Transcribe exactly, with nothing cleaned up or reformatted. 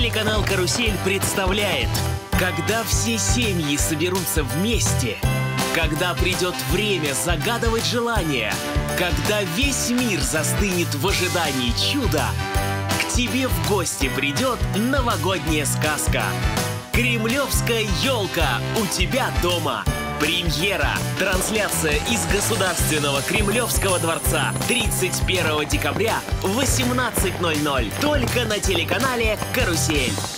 Телеканал «Карусель» представляет, когда все семьи соберутся вместе, когда придет время загадывать желания, когда весь мир застынет в ожидании чуда, к тебе в гости придет новогодняя сказка. «Кремлевская елка» у тебя дома. Премьера. Трансляция из Государственного Кремлевского дворца. тридцать первого декабря в восемнадцать ноль ноль. Только на телеканале «Карусель».